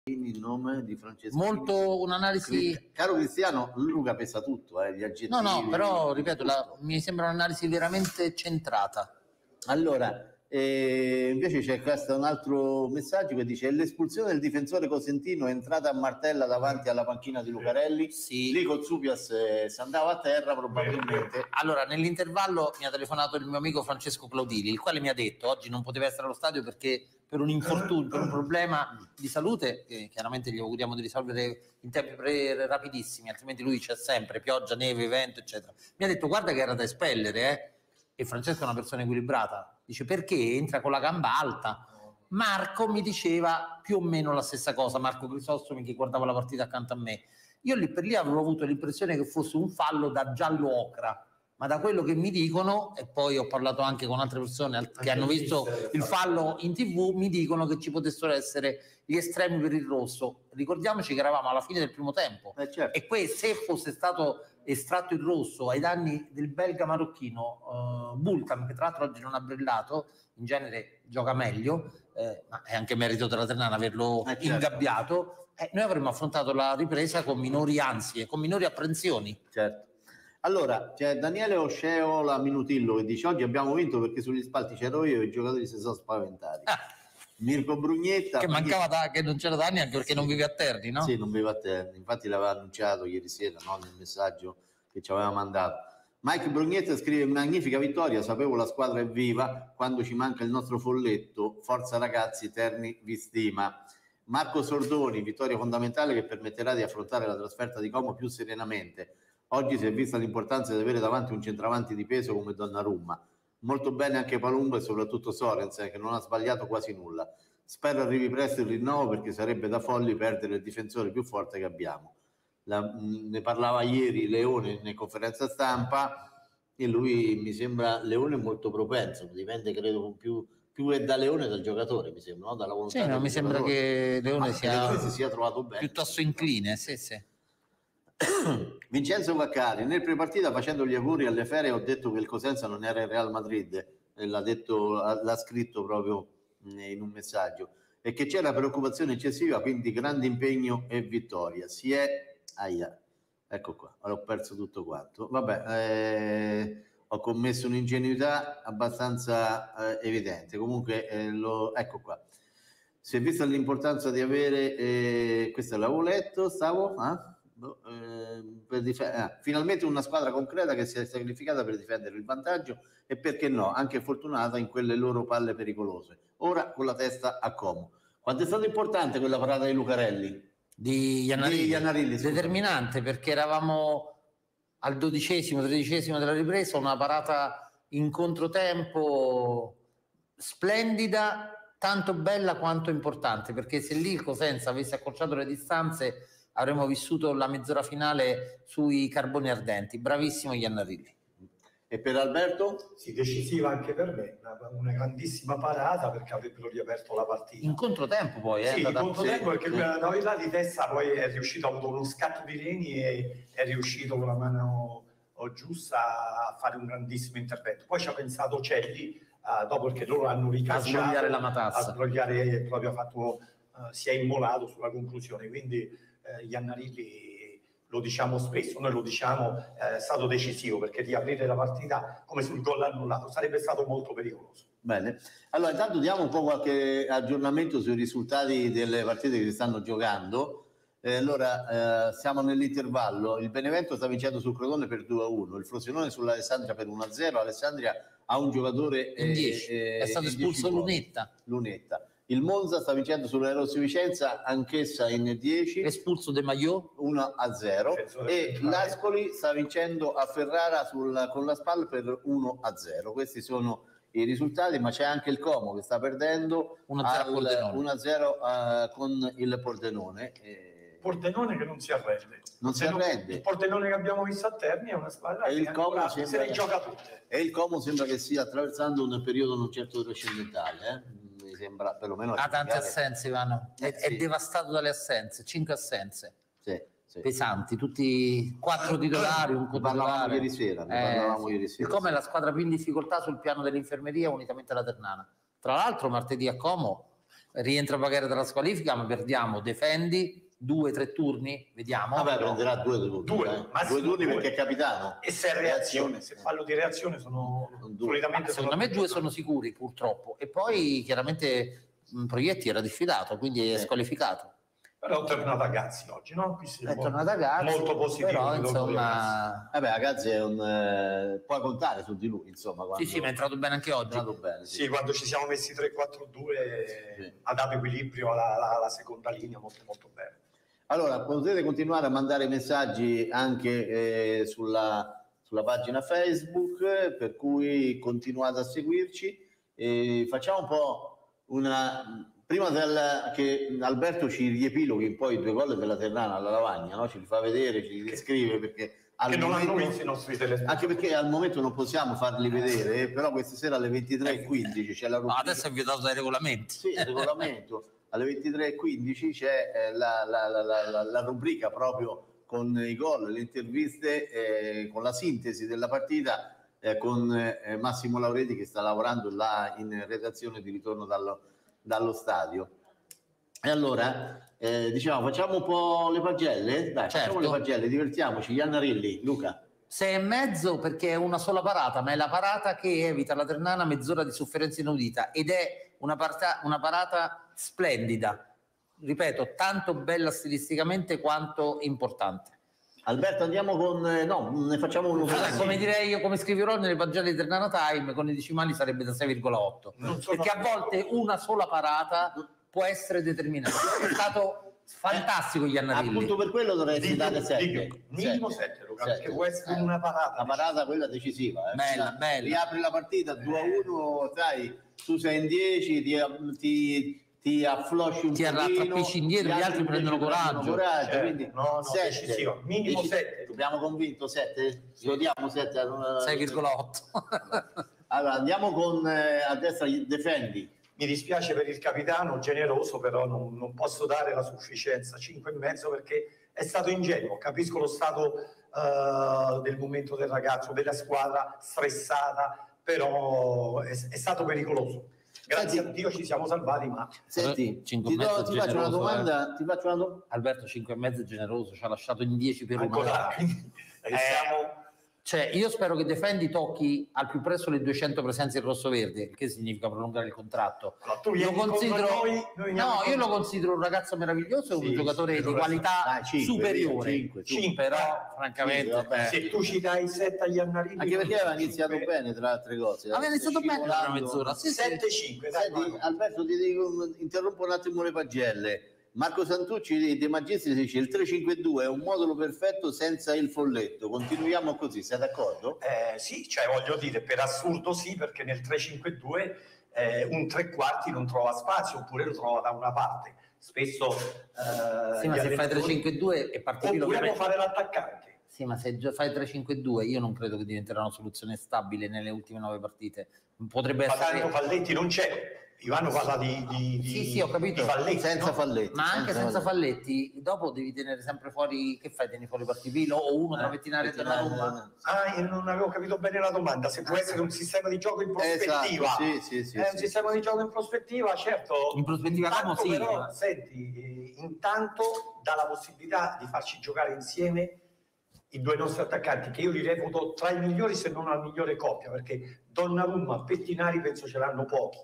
il nome di Francesco. Molto un'analisi. Caro Cristiano, Luca pesa tutto, gli aggettivi. No, però ripeto, mi sembra un'analisi veramente centrata. Allora, invece c'è questo un altro messaggio che dice: l'espulsione del difensore cosentino è entrata a martella davanti alla panchina di Lucarelli. Sì. Lì con Zupias si andava a terra probabilmente. Allora, nell'intervallo mi ha telefonato il mio amico Francesco Claudili, il quale mi ha detto oggi non poteva essere allo stadio perché per un infortunio, per un problema di salute, che chiaramente gli auguriamo di risolvere in tempi rapidissimi, altrimenti lui c'è sempre, pioggia, neve, vento, eccetera. Mi ha detto guarda che era da espellere, e Francesco è una persona equilibrata, dice perché entra con la gamba alta. Marco mi diceva più o meno la stessa cosa, Marco Crisostomi, che guardava la partita accanto a me. Io lì per lì avevo avuto l'impressione che fosse un fallo da giallo ocra, ma da quello che mi dicono, e poi ho parlato anche con altre persone che hanno visto il fallo in TV, mi dicono che ci potessero essere gli estremi per il rosso. Ricordiamoci che eravamo alla fine del primo tempo, certo. E se fosse stato estratto il rosso ai danni del belga marocchino Bulkan, che tra l'altro oggi non ha brillato, in genere gioca meglio, ma è anche merito della Ternana averlo ingabbiato, noi avremmo affrontato la ripresa con minori ansie, con minori apprensioni. Certo. Allora, c'è Daniele Osceo la Minutillo che dice oggi abbiamo vinto perché sugli spalti c'ero io e i giocatori si sono spaventati. Mirko Brugnetta che mancava che non c'era da anni anche perché non vive a Terni, no? Sì, non vive a Terni, infatti l'aveva annunciato ieri sera, no? Nel messaggio che ci aveva mandato. Mike Brugnetta scrive: magnifica vittoria, sapevo la squadra è viva, quando ci manca il nostro folletto, forza ragazzi, Terni vi stima. Marco Sordoni, vittoria fondamentale che permetterà di affrontare la trasferta di Como più serenamente. Oggi si è vista l'importanza di avere davanti un centravanti di peso come Donnarumma. Molto bene anche Palumbo e soprattutto Sorensen, che non ha sbagliato quasi nulla. Spero arrivi presto il rinnovo perché sarebbe da folli perdere il difensore più forte che abbiamo. Ne parlava ieri Leone in conferenza stampa e lui mi sembra Leone molto propenso, dipende credo più è da Leone dal giocatore, mi sembra, no? Dalla volontà mi sembra giocatore. che Leone si sia trovato bene. Piuttosto incline, sì. Vincenzo Vaccari, nel prepartita facendo gli auguri alle Fere ho detto che il Cosenza non era il Real Madrid, l'ha scritto proprio in un messaggio, e che c'era preoccupazione eccessiva, quindi grande impegno e vittoria. Ecco qua, ho perso tutto quanto. Vabbè, ho commesso un'ingenuità abbastanza evidente. Comunque, ecco qua. Si è vista l'importanza di avere, questo l'avevo letto, finalmente una squadra concreta che si è sacrificata per difendere il vantaggio e perché no, anche fortunata in quelle loro palle pericolose. Ora con la testa a Como. Quanto è stato importante quella parata di Lucarelli? Di Iannarilli, determinante, perché eravamo al 12esimo, 13esimo della ripresa, una parata in controtempo splendida, tanto bella quanto importante, perché se lì il Cosenza avesse accorciato le distanze avremmo vissuto la mezz'ora finale sui carboni ardenti. Bravissimo Iannarilli. E per Alberto? Sì, decisiva anche per me, una grandissima parata perché avrebbero riaperto la partita. In controtempo poi, Sì, in controtempo perché la novità di testa poi è riuscito, ha avuto uno scatto di reni e è riuscito con la mano giusta a fare un grandissimo intervento. Poi ci ha pensato Celli, dopo che loro hanno ricacciato. A sbrogliare la matassa. A sbrogliare, proprio ha fatto, si è immolato sulla conclusione, quindi Iannarilli, lo diciamo spesso, noi lo diciamo, è stato decisivo perché riaprire la partita come sul gol annullato sarebbe stato molto pericoloso. Bene, allora intanto diamo un po' qualche aggiornamento sui risultati delle partite che si stanno giocando. Siamo nell'intervallo, il Benevento sta vincendo sul Crotone per 2-1, il Frosinone sull'Alessandria per 1-0, Alessandria ha un giocatore in 10, è stato espulso Lunetta. Il Monza sta vincendo sulla Rossi Vicenza, anch'essa in 10. Espulso De Maio 1-0. E l'Ascoli sta vincendo a Ferrara con la SPAL per 1-0. Questi sono i risultati, ma c'è anche il Como che sta perdendo 1-0 con il Pordenone. Pordenone che non si arrende. Il Pordenone che abbiamo visto a Terni è una squadra che ancora se ne gioca tutte. E il Como sembra che stia attraversando un periodo non certo trascendentale, mi sembra perlomeno. Ha tante assenze, Ivano. È devastato dalle assenze, 5 assenze. Sì. Pesanti, tutti 4 titolari, un parlavamo ieri sera. Il Como è la squadra più in difficoltà sul piano dell'infermeria unitamente alla Ternana. Tra l'altro martedì a Como rientra Baghera dalla squalifica, ma perdiamo Defendi, 2-3 turni, vediamo. Vabbè, prenderà due turni. Due turni perché è capitano. E se è reazione, se fallo di reazione solitamente secondo me 2 sono sicuri, purtroppo. E poi chiaramente Proietti era diffidato, quindi è squalificato. Però è tornato a Gazzi oggi, no? È tornato a Gazzi, molto positivo. Però, insomma... Vabbè, Gazzi è puoi contare su di lui, insomma. Quando... Sì, ma è entrato bene anche oggi. Bene, sì, quando ci siamo messi 3-4-2 ha dato equilibrio alla seconda linea, molto molto bene. Allora, potete continuare a mandare messaggi anche sulla pagina Facebook, per cui continuate a seguirci. Facciamo un po' prima che Alberto ci riepiloghi un po' i 2 gol della Ternana alla Lavagna, no? Ce li fa vedere, ci descrive, perché che non hanno visto i nostri telespettatori. Anche perché al momento non possiamo farli vedere, però questa sera alle 23:15 c'è la rubrica. Adesso è vietato dai regolamenti. Sì, il regolamento. Alle 23:15 c'è la rubrica proprio con i gol, le interviste, con la sintesi della partita, con Massimo Laureti che sta lavorando là in redazione di ritorno dallo stadio. E allora diciamo, facciamo un po' le pagelle? Dai, certo. Facciamo le pagelle, divertiamoci. Iannarilli, Luca. 6,5 perché è una sola parata, ma è la parata che evita alla Ternana mezz'ora di sofferenza inaudita, ed è una parata splendida, ripeto, tanto bella stilisticamente quanto importante. Alberto, andiamo con... no, ne facciamo uno. Come direi io, come scriverò nelle pagelle di Ternana Time, con i decimali sarebbe da 6,8, perché a volte una sola parata può essere determinante. È stato fantastico Iannarilli. Appunto per quello dovrei dare 7. Minimo 7, Luca, perché può essere una parata. La parata quella decisiva. Bella. Riapri la partita 2-1, sai, tu sei in 10, ti afflosci un po', ti rattrappisci indietro, gli altri prendono coraggio. Quindi no, 7, minimo 7. Abbiamo convinto 7? Lo diamo 7 a 6,8. Allora andiamo con a destra Defendi. Mi dispiace per il capitano, generoso, però non posso dare la sufficienza, 5,5 perché è stato ingenuo. Capisco lo stato del momento del ragazzo, della squadra stressata, però è stato pericoloso. Grazie a Dio ci siamo salvati, ma... Senti, ti faccio una domanda. Alberto, 5,5 generoso, ci ha lasciato in 10 per ancora. Cioè, io spero che Defendi tocchi al più presto le 200 presenze in rosso-verde, il che significa prolungare il contratto. Io lo considero un ragazzo meraviglioso, un giocatore di qualità superiore. 5, però, francamente, se tu ci dai 7 agli Iannarilli, anche perché aveva iniziato bene, tra altre cose. Aveva iniziato bene la mezz'ora. 7-5. Alberto, ti dico, interrompo un attimo le pagelle. Marco Santucci di De Magistris dice il 3-5-2 è un modulo perfetto senza il folletto, continuiamo così, sei d'accordo? Sì, cioè voglio dire, per assurdo sì, perché nel 3-5-2 un tre quarti non trova spazio, oppure lo trova da una parte. Spesso sì, ma se fai 3-5-2 è partito, oppure può fare l'attaccante. Sì, ma se fai 3-5-2 io non credo che diventerà una soluzione stabile nelle ultime 9 partite. Potrebbe essere... Falletti non c'è. Ivano parla di sì, ho capito. Falletti, senza Falletti. Ma anche senza Falletti, dopo devi tenere sempre fuori, che fai? Tieni fuori Partipilo o uno da Vettinari della Roma? Io non avevo capito bene la domanda. Se può essere un sistema di gioco in prospettiva. Esatto, un sistema di gioco in prospettiva, certo. In prospettiva come sì. Però, senti, intanto dà la possibilità di farci giocare insieme i due nostri attaccanti, che io li reputo tra i migliori, se non la migliore coppia, perché Donnarumma, Pettinari penso ce l'hanno pochi.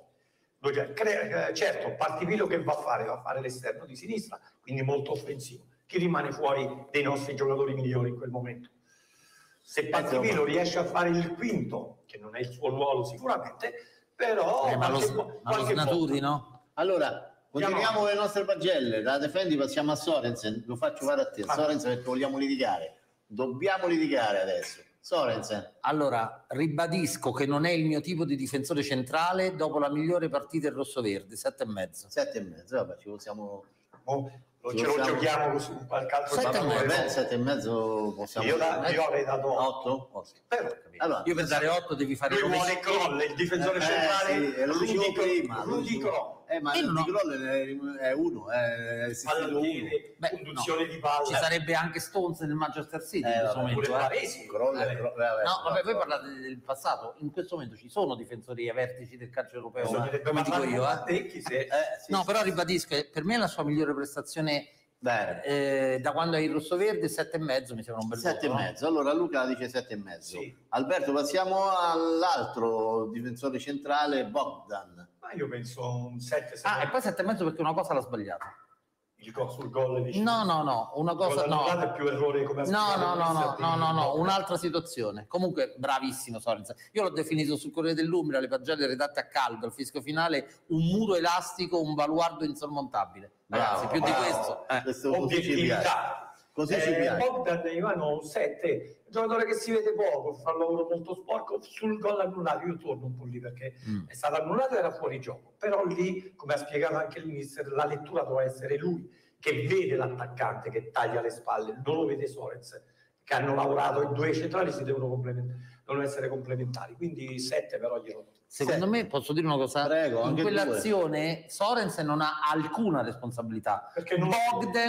Certo, Partipilo che va a fare? Va a fare l'esterno di sinistra, quindi molto offensivo. Chi rimane fuori dei nostri giocatori migliori in quel momento? Se Partipilo riesce a fare il quinto, che non è il suo ruolo sicuramente, però ma lo snaturi, no? Allora, continuiamo le nostre pagelle. Da Defendi passiamo a Sorensen. Lo faccio fare a te, Sorensen, perché vogliamo litigare. Dobbiamo litigare adesso. Sorensen. Allora, ribadisco che non è il mio tipo di difensore centrale dopo la migliore partita in rosso-verde, 7,5. 7,5, vabbè, ci possiamo... ce lo giochiamo su qualche altro 7,5 possiamo... Io avrei dato 8. Allora, io per dare 8 devi fare lui vuole Kroll, il difensore centrale, lo dicevo prima, Rudy Kroll. Ma Io il non ho- Di Groll è uno, è esistito uno. Beh, conduzione no. di palla. Ci sarebbe anche Stones nel Manchester City in questo vabbè, momento. pure Baresi. Groll, No, vabbè, voi parlate del passato. In questo momento ci sono difensori ai vertici del calcio europeo, Bisognerebbe come dico parlare io. con Mattecchi se... sì, No, sì, però sì. ribadisco, per me la sua migliore prestazione Bene. da quando è il rossoverde 7,5 mi sembra un bel 7,5. Allora Luca la dice 7,5. Sì. Alberto, passiamo all'altro difensore centrale, Bogdan. Ma io penso un 7. E poi 7,5 perché una cosa l'ha sbagliata. Il gol sul gol dici? No, una cosa è più errore come ha spiegato no, un'altra situazione. Comunque bravissimo Sorensen. Io l'ho definito sul Corriere dell'Umbria, le pagelle redatte a caldo, al fischio finale, un muro elastico, un baluardo insormontabile. Ragazzi, più di questo. Questo così ci piace. Così ci piace. Bogdan Ivano un 7, giocatore che si vede poco, fa un lavoro molto sporco. Sul gol annullato io torno un po' lì perché è stato annullato e era fuori gioco, però lì, come ha spiegato anche il mister, la lettura doveva essere lui che vede l'attaccante che taglia le spalle, non lo vede Sorensen, che hanno lavorato e due centrali si devono essere complementari, quindi 7 però glielo do. Secondo me, posso dire una cosa? Prego, in anche quell'azione Sorensen non ha alcuna responsabilità. Perché non...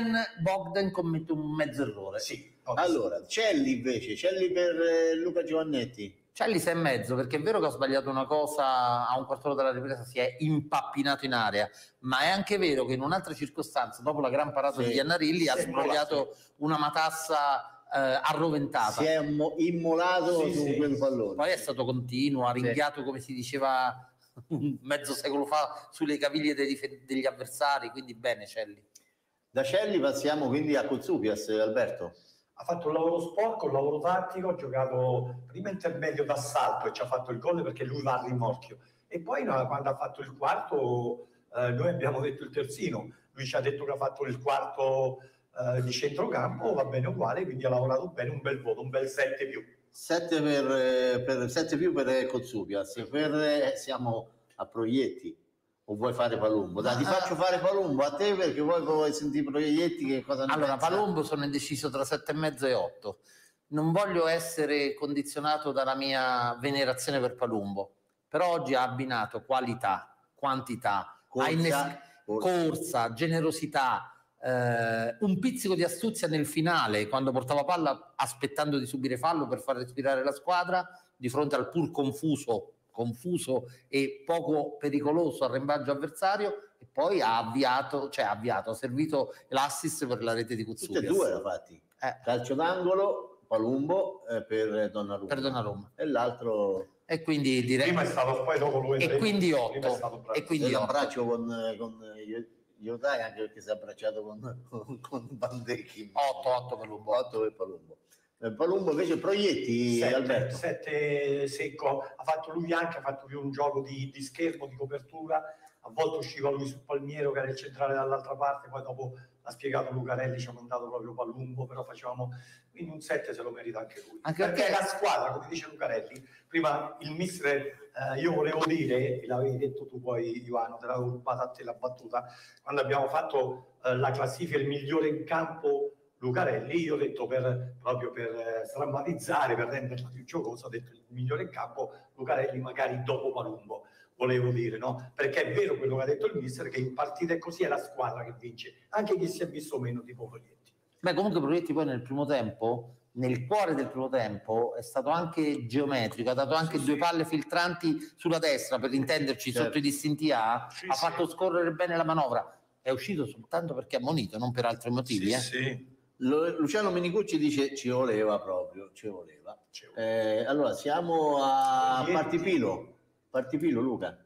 Bogdan commette un mezzo errore. Sì. Allora, Celli invece, Celli per Luca Giovannetti. Celli 6,5 perché è vero che ha sbagliato una cosa a un quarto d'ora dalla ripresa, si è impappinato in area, ma è anche vero che in un'altra circostanza, dopo la gran parata di Iannarelli, ha sbagliato una matassa arroventata. Si è immolato su quel pallone. Poi è stato continuo, ha ringhiato come si diceva mezzo secolo fa sulle caviglie degli avversari, quindi bene Celli. Da Celli passiamo quindi a Cozzoupias, Alberto. Ha fatto un lavoro sporco, un lavoro tattico, ha giocato prima intermedio d'assalto e ci ha fatto il gol perché lui va a rimorchio. E poi quando ha fatto il quarto, noi abbiamo detto il terzino, lui ci ha detto che ha fatto il quarto di centrocampo, va bene uguale, quindi ha lavorato bene, un bel voto, un bel 7+. 7 per 7 più per Cozzoupias. Siamo a Proietti. O vuoi fare Palumbo? Dai, ti faccio fare Palumbo a te perché vuoi sentire Proietti che cosa ne Allora, pensa? Palumbo sono indeciso tra 7,5 e 8. Non voglio essere condizionato dalla mia venerazione per Palumbo, però oggi ha abbinato qualità, quantità, corsa, generosità, un pizzico di astuzia nel finale quando portava palla aspettando di subire fallo per far respirare la squadra di fronte al pur confuso e poco pericoloso arrembaggio avversario, e poi ha servito l'assist per la rete di Cozzoupias. Tutte e due l'ha fatti. Calcio d'angolo, Palumbo per Donnarumma. E l'altro... E quindi direi... Prima è stato, poi dopo lui... E quindi 8. E quindi l'abbraccio con Iodai, anche perché si è abbracciato con Bandecchi. 8 Palumbo. 8 per Palumbo. Palumbo invece Proietti, Alberto. 7 secco, ha fatto lui anche, ha fatto più un gioco di schermo, di copertura, a volte usciva lui sul Palmiero che era il centrale dall'altra parte, poi dopo l'ha spiegato Lucarelli, ci ha mandato proprio Palumbo, però facevamo, quindi un 7 se lo merita anche lui. Anche perché la squadra, come dice Lucarelli, prima il mister, io volevo dire, l'avevi detto tu poi Ivano, te l'avevo rubata a te la battuta, quando abbiamo fatto la classifica il migliore in campo Lucarelli, io ho detto proprio per strammatizzare, per renderla più giocosa, ho detto il migliore in campo Lucarelli magari dopo Palumbo, volevo dire, no? Perché è vero quello che ha detto il mister, che in partite così è la squadra che vince, anche chi si è visto meno tipo Proietti. Beh, comunque Proietti poi nel primo tempo, nel cuore del primo tempo, è stato anche geometrico, ha dato anche due palle filtranti sulla destra, per intenderci, sotto i distinti A, ha fatto scorrere bene la manovra, è uscito soltanto perché è ammonito, non per altri motivi. Luciano Menicucci dice ci voleva proprio, ci voleva. Allora siamo a Partipilo Luca.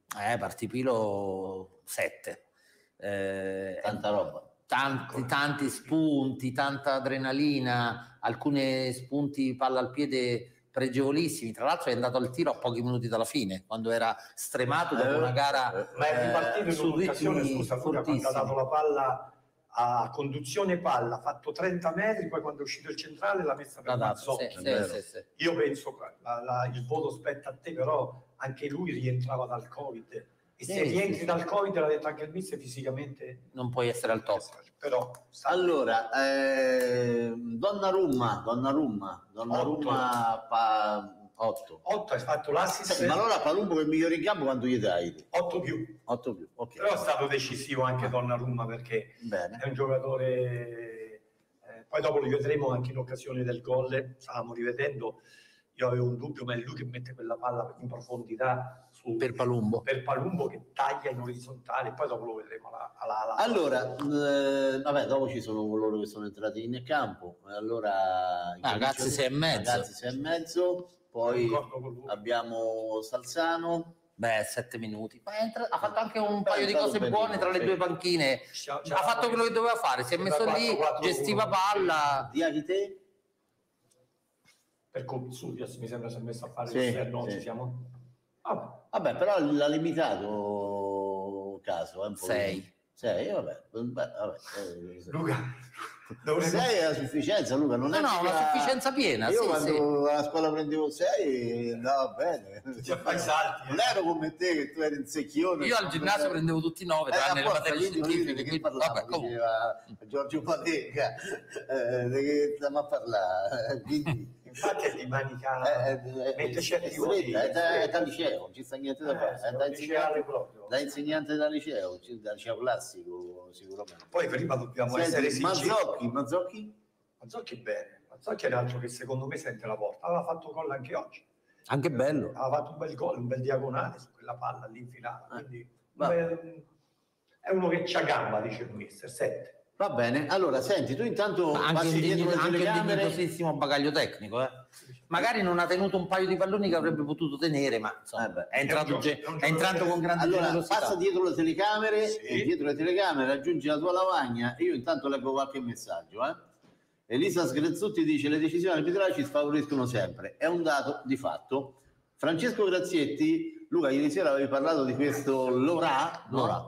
Partipilo 7. Tanta roba. Tanti spunti, tanta adrenalina, alcuni spunti palla al piede pregevolissimi. Tra l'altro è andato al tiro a pochi minuti dalla fine, quando era stremato dopo una gara ma è ripartito in un'occasione, scusa Luca, quando ha dato la palla a conduzione palla, ha fatto 30 metri, poi quando è uscito il centrale l'ha messa per Mazzocchi. Sì. Io penso il voto spetta a te, però anche lui rientrava dal Covid e se rientri dal Covid, l'ha detto anche il mister, fisicamente non puoi essere al top. Però allora Donnarumma 8. 8 hai fatto l'assist. Ma allora Palumbo che è il migliore in campo quanto gli dai? 8 più. 8 più, ok. Però è stato decisivo anche Donnarumma perché Bene. è un giocatore... poi dopo lo vedremo anche in occasione del gol, stavamo rivedendo, io avevo un dubbio, ma è lui che mette quella palla in profondità per Palumbo che taglia in orizzontale, poi dopo lo vedremo alla allora, vabbè, dopo ci sono coloro che sono entrati in campo, allora ragazzi 6,5, poi abbiamo Salzano. 7 minuti, ma ha fatto anche un paio di cose buone tra le due panchine, ha fatto quello che doveva fare, si è messo lì, gestiva palla. Diakite? Per Studios mi sembra si è messo a fare l'esterno, ci siamo? Vabbè, però l'ha limitato caso, un po'. 6. Vabbè. Luca, 6 è la sufficienza, Luca, non è una sufficienza piena. Io quando alla scuola prendevo 6 andava bene. Fai salti. Non ero come te che tu eri in secchione. Io al ginnasio prendevo tutti 9, tranne le materie scientifiche. Che parlava, diceva Giorgio Palenga, che stiamo a parlare. Quindi infatti è di manica, mette certi voti. È da liceo, non ci sta niente da fare. È da insegnante da liceo classico sicuramente. Poi prima dobbiamo essere sinceri. Mazzocchi bene. Mazzocchi è un altro che secondo me sente la porta. Aveva fatto gol anche oggi. Anche bello. Aveva fatto un bel gol, un bel diagonale su quella palla all'infinale. Quindi è uno che c'ha gamba, dice il mister. 7. Va bene, allora senti, tu intanto anche un dignitosissimo bagaglio tecnico, magari non ha tenuto un paio di palloni che avrebbe potuto tenere, ma insomma, è entrato con grande generosità. Passa dietro le telecamere e dietro le telecamere raggiungi la tua lavagna e io intanto leggo qualche messaggio. Elisa Sgrezzutti dice: le decisioni arbitrali ci sfavoriscono sempre, è un dato di fatto. Francesco Grazietti, Luca, ieri sera avevi parlato di questo Lorà.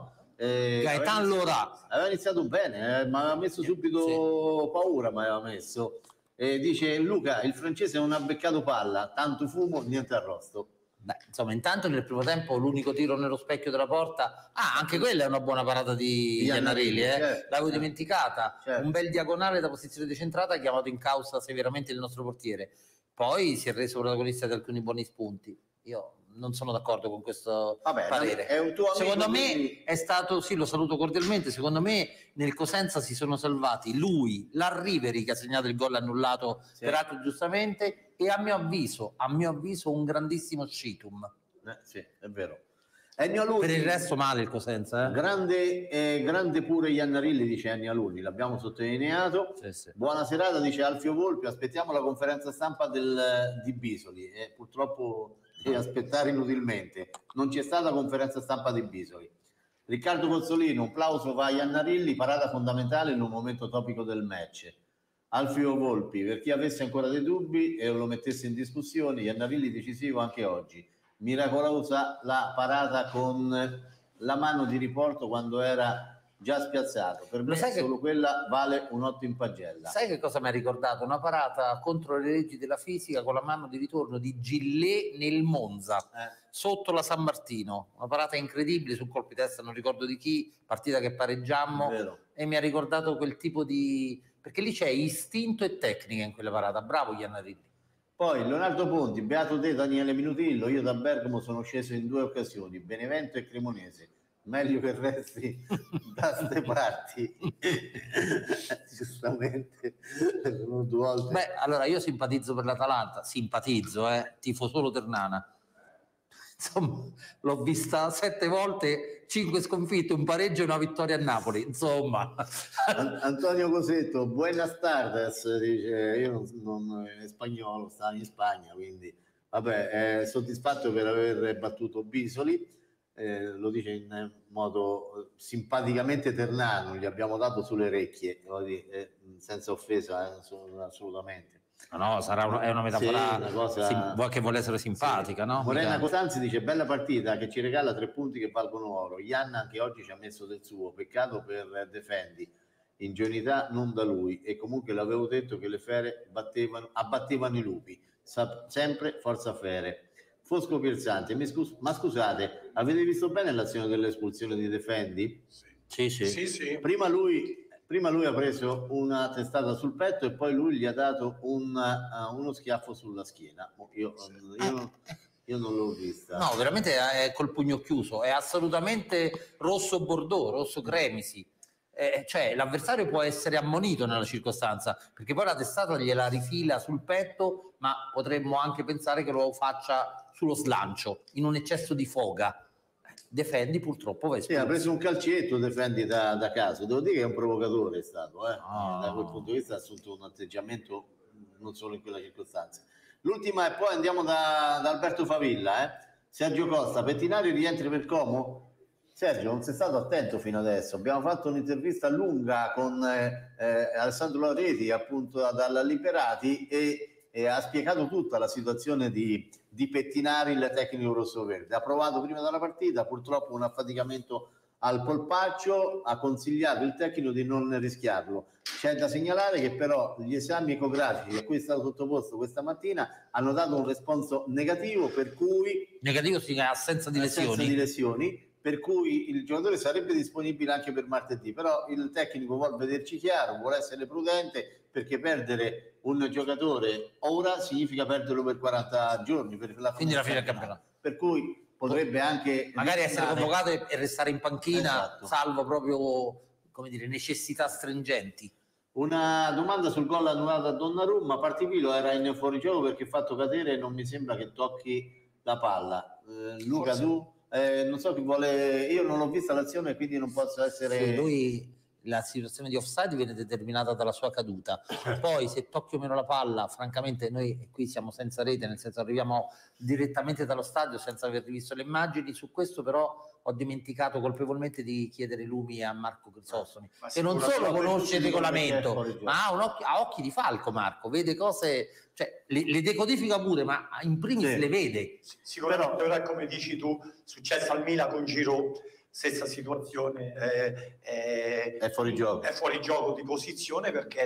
Gaetan Lorà aveva iniziato bene, ma aveva messo subito paura, ma aveva messo dice Luca, il francese non ha beccato palla, tanto fumo, niente arrosto. Insomma, intanto nel primo tempo l'unico tiro nello specchio della porta, anche quella è una buona parata di Iannarelli, l'avevo dimenticata, un bel diagonale da posizione decentrata, ha chiamato in causa severamente il nostro portiere, poi si è reso protagonista di alcuni buoni spunti. Io non sono d'accordo con questo parere. È un tuo amico, secondo me è stato, lo saluto cordialmente, secondo me nel Cosenza si sono salvati lui, l'Arriveri che ha segnato il gol annullato peraltro giustamente, e a mio avviso un grandissimo Scitum. Sì, è vero. Per il resto male il Cosenza. Grande pure Iannarelli, dice Ennio Alunni, l'abbiamo sottolineato. Sì. Buona serata, dice Alfio Volpi, aspettiamo la conferenza stampa di Bisoli. Purtroppo aspettare inutilmente, non c'è stata conferenza stampa di Bisoli. Riccardo Cozzolino, un plauso va a Iannarelli, parata fondamentale in un momento topico del match. Alfio Volpi, per chi avesse ancora dei dubbi e lo mettesse in discussione, Iannarelli decisivo anche oggi, miracolosa la parata con la mano di riporto quando era già spiazzato, per me solo quella vale un 8 in pagella. Sai che cosa mi ha ricordato? Una parata contro le leggi della fisica con la mano di ritorno di Gillet nel Monza, sotto la San Martino, una parata incredibile sul colpo di testa, non ricordo di chi, partita che pareggiammo, e mi ha ricordato quel tipo di... perché lì c'è istinto e tecnica in quella parata. Bravo Iannarelli. Poi Leonardo Ponti, beato te Daniele Minutillo, io da Bergamo sono sceso in 2 occasioni, Benevento e Cremonese, meglio che resti da ste parti. Giustamente sono 2 volte. Allora io simpatizzo per l'Atalanta, tifo solo Ternana, insomma l'ho vista 7 volte, 5 sconfitte, un pareggio e una vittoria a Napoli, insomma. Antonio Cosetto, buenas tardes, dice, io non in spagnolo, stavo in Spagna, quindi vabbè, soddisfatto per aver battuto Bisoli. Lo dice in modo simpaticamente ternano, gli abbiamo dato sulle orecchie, senza offesa, assolutamente. No, è una metafora una cosa... che vuole essere simpatica, no? Morena Costanzi dice: bella partita che ci regala 3 punti che valgono oro. Ianna anche oggi ci ha messo del suo, peccato per Defendi, ingenuità non da lui, e comunque l'avevo detto che le fere abbattevano i lupi, sempre forza fere. Fosco Pirzante, ma scusate, avete visto bene l'azione dell'espulsione di Defendi? Sì. Prima lui Prima lui ha preso una testata sul petto e poi lui gli ha dato uno schiaffo sulla schiena. Io non l'ho vista. No, veramente è col pugno chiuso, è assolutamente rosso bordeaux, rosso cremisi. Cioè l'avversario può essere ammonito nella circostanza, perché poi la testata gliela rifila sul petto, ma potremmo anche pensare che lo faccia sullo slancio, in un eccesso di foga. Defendi, purtroppo vai sì, ha preso un calcetto, defendi da caso. Devo dire che è un provocatore, è stato, da quel punto di vista ha assunto un atteggiamento non solo in quella circostanza. L'ultima, e poi andiamo da Alberto Favilla. Sergio Costa, Pettinari rientri per Como? Sergio, non sei stato attento fino adesso. Abbiamo fatto un'intervista lunga con Alessandro Laureti, appunto dalla Liberati, e ha spiegato tutta la situazione di Pettinari, il tecnico rossoverde. Ha provato prima della partita, purtroppo un affaticamento al polpaccio, ha consigliato il tecnico di non rischiarlo. C'è da segnalare che però gli esami ecografici a cui è stato sottoposto questa mattina hanno dato un responso negativo, per cui negativo significa assenza di lesioni, per cui il giocatore sarebbe disponibile anche per martedì, però il tecnico vuole vederci chiaro, vuole essere prudente, perché perdere un giocatore ora significa perderlo per 40 giorni, quindi la fine del campionato, per cui potrebbe anche magari essere convocato e restare in panchina, esatto, salvo proprio, come dire, necessità stringenti. Una domanda sul gol annullato a Donnarumma. Partivilo era in fuorigioco perché fatto cadere, non mi sembra che tocchi la palla. Luca, forse tu non so chi vuole, io non l'ho vista l'azione, quindi non posso essere... Sì, lui, la situazione di offside viene determinata dalla sua caduta, poi se tocchi o meno la palla, francamente noi qui siamo senza rete, nel senso arriviamo direttamente dallo stadio senza aver visto le immagini. Su questo però ho dimenticato colpevolmente di chiedere lumi a Marco Crisostoli, che non solo conosce il regolamento, ma ha occhi di falco. Marco vede cose, cioè le decodifica pure, ma in primis le vede. Sicuramente però, come dici tu, successo al Milan con Giroud, stessa situazione, è fuori gioco. È fuori gioco di posizione, perché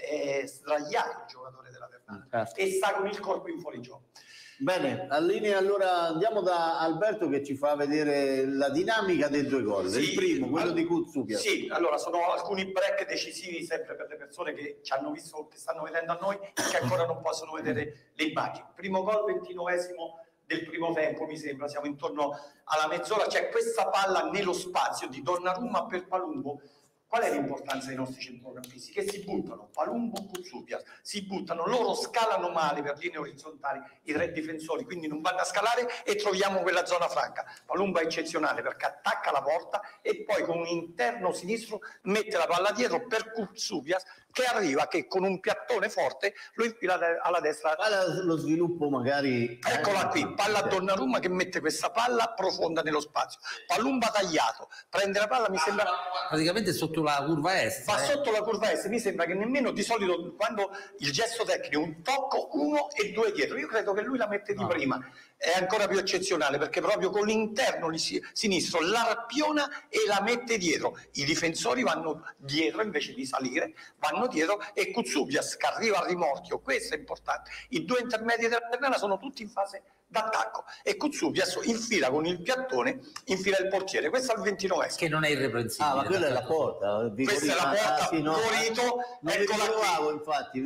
è sdraiato il giocatore della Ternana e sta con il corpo in fuori gioco. Bene, allora andiamo da Alberto che ci fa vedere la dinamica dei due gol. Sì, il primo, quello di Koutsoupias. Sì, allora sono alcuni break decisivi sempre per le persone che ci hanno visto, che stanno vedendo a noi e che ancora non possono vedere le immagini. Primo gol, 29esimo del primo tempo, mi sembra, siamo intorno alla mezz'ora, c'è questa palla nello spazio di Donnarumma per Palumbo. Qual è l'importanza dei nostri centrocampisti? Che si buttano, Palumbo, Koutsoupias, si buttano, loro scalano male per linee orizzontali, i tre difensori, quindi non vanno a scalare e troviamo quella zona franca. Palumbo è eccezionale perché attacca la porta e poi con un interno sinistro mette la palla dietro per Koutsoupias, che arriva, che con un piattone forte lo infila alla destra. Lo sviluppo magari... Eccola qui, palla a Donnarumma che mette questa palla profonda nello spazio. Palumba tagliato, prende la palla, mi sembra... Praticamente sotto la curva est. Va sotto la curva est, mi sembra che nemmeno di solito quando il gesto tecnico è un tocco, uno e due dietro. Io credo che lui la mette di prima. È ancora più eccezionale perché proprio con l'interno sinistro l'arpiona e la mette dietro. I difensori vanno dietro invece di salire, vanno dietro, e Koutsoupias che arriva al rimorchio, questo è importante. I due intermedi della Ternana sono tutti in fase d'attacco e Koutsoupias infila con il piattone, infila il portiere. Questo è il 29esimo. Che non è irreprensibile. Ma quella è la porta. Questa è la porta, sì, no, Gorito, eccola qui. Infatti,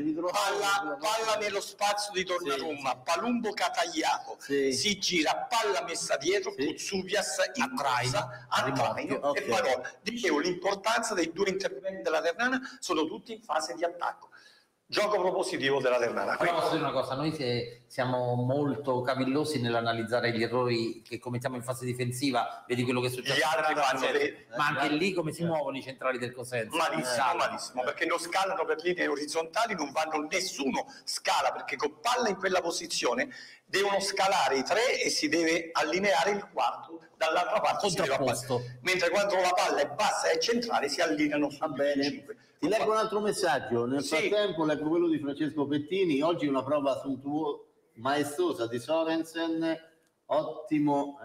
palla nello spazio di Donnarumma, sì. Palumbo catagliato, sì. Si gira, palla messa dietro, sì. Koutsoupias in traino, a traino, okay. E poi gol. Dicevo, l'importanza dei due interventi della Ternana, sono tutti in fase di attacco. Gioco propositivo della Ternana. Però posso dire una cosa, noi siamo molto cavillosi nell'analizzare gli errori che commettiamo in fase difensiva, vedi quello che è successo, gli altri fanno ma anche lì come si muovono i centrali del Cosenza. Malissimo, perché non scalano per linee orizzontali, non vanno, nessuno scala, perché con palla in quella posizione devono scalare i tre e si deve allineare il quarto dall'altra parte, mentre quando la palla è bassa e centrale si allineano su. Va bene. Ti leggo un altro messaggio, nel frattempo leggo quello di Francesco Pettini. Oggi una prova maestosa di Sorensen, ottimo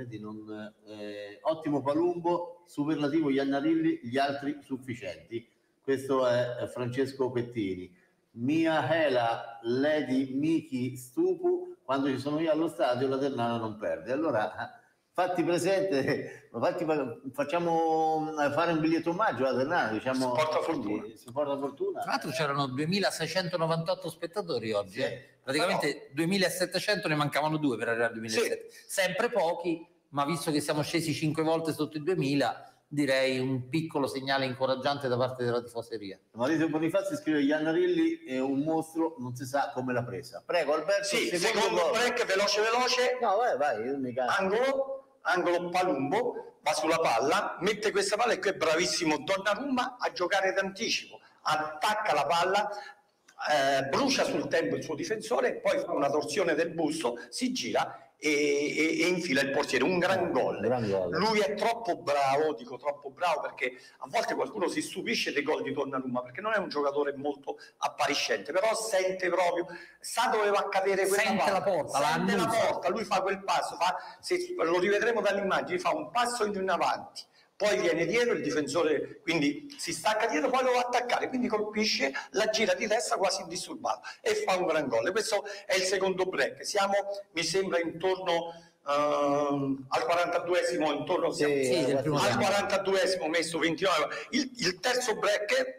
ottimo Palumbo, superlativo Iannarilli, gli altri sufficienti. Questo è Francesco Pettini. Mihaela Lady Miki Stupu, quando ci sono io allo stadio la Ternana non perde. Allora fatti presente, facciamo fare un biglietto omaggio alla Ternana, diciamo, si porta fortuna. Tra l'altro c'erano 2698 spettatori oggi, praticamente 2700, ne mancavano 2 per arrivare al 2700, sempre pochi, ma visto che siamo scesi 5 volte sotto i 2000, direi un piccolo segnale incoraggiante da parte della tifoseria. Maurizio Bonifazzi scrive: Iannarilli è un mostro, non si sa come l'ha presa. Prego Alberto. Sì, secondo break veloce. No, vai, io mi angolo Palumbo, va sulla palla, mette questa palla e qui è bravissimo Donnarumma a giocare d'anticipo, attacca la palla, brucia sul tempo il suo difensore, poi fa una torsione del busto, si gira e infila il portiere. Un gran gol. Lui è troppo bravo, dico troppo bravo, perché a volte qualcuno si stupisce dei gol di Donnarumma perché non è un giocatore molto appariscente, però sente proprio, sa dove va a cadere quella sente palla, la porta, sente la porta, lui fa quel passo, se lo rivedremo dalle immagini, fa un passo in avanti, poi viene dietro il difensore, quindi si stacca dietro, poi lo va a attaccare, quindi colpisce, la gira di testa quasi indisturbato e fa un gran gol. E questo è il secondo break. Siamo, mi sembra, intorno al 42esimo, intorno al 42esimo, messo 29. Il terzo break,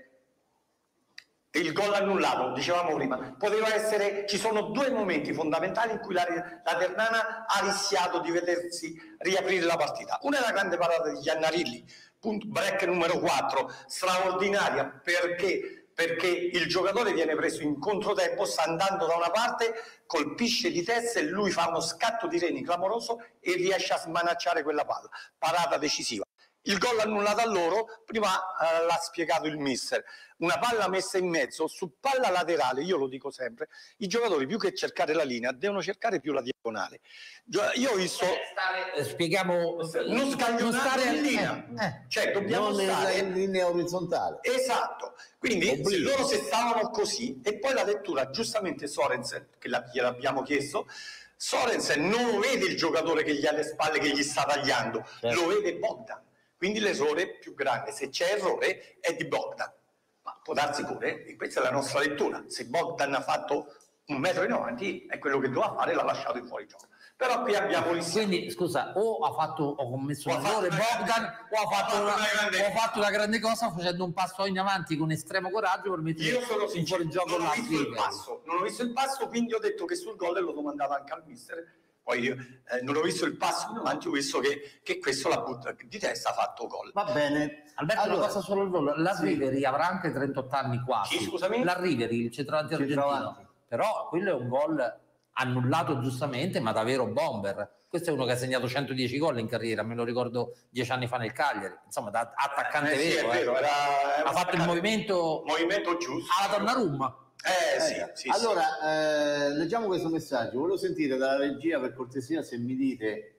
il gol annullato, dicevamo prima, poteva essere, ci sono 2 momenti fondamentali in cui la Ternana ha rischiato di vedersi riaprire la partita. Una è la grande parata di Iannarilli, break numero 4, straordinaria, perché il giocatore viene preso in controtempo, sta andando da una parte, colpisce di testa e lui fa uno scatto di reni clamoroso e riesce a smanacciare quella palla, parata decisiva. Il gol annullato a loro, prima l'ha spiegato il mister, una palla messa in mezzo, su palla laterale, io lo dico sempre, i giocatori più che cercare la linea devono cercare più la diagonale. Io ho visto... spieghiamo... Non scaglionare in linea, cioè dobbiamo stare... in linea orizzontale. Esatto, quindi se stavano così, e poi la lettura, giustamente Sorensen, che gliel'abbiamo chiesto, Sorensen non vede il giocatore che gli ha alle spalle, che gli sta tagliando, lo vede Bogdan. Quindi l'errore più grande, se c'è errore, è di Bogdan. Ma può darsi pure, e questa è la nostra lettura, se Bogdan ha fatto 1 metro in avanti, è quello che doveva fare, l'ha lasciato in fuorigioco. Però qui abbiamo rischiato. Quindi, scusa, o commesso un errore Bogdan, o ha fatto una grande cosa facendo un passo in avanti con estremo coraggio per mettere in fuorigioco la non ho visto il passo, quindi ho detto che sul gol lo domandava anche al mister. Poi io non ho visto il passo in avanti, ho visto che questo la butta di testa, ha fatto gol. Va bene. Alberto, allora, una cosa solo al volo, la Riveri avrà anche 38 anni quasi. Sì, scusami? La Riveri, il centravanti argentino. Però quello è un gol annullato giustamente, ma davvero bomber. Questo è uno che ha segnato 110 gol in carriera, me lo ricordo 10 anni fa nel Cagliari. Insomma, da attaccante vero. È vero, ha fatto il movimento giusto. alla Donnarumma. Sì. Allora, leggiamo questo messaggio. Volevo sentire dalla regia, per cortesia, se mi dite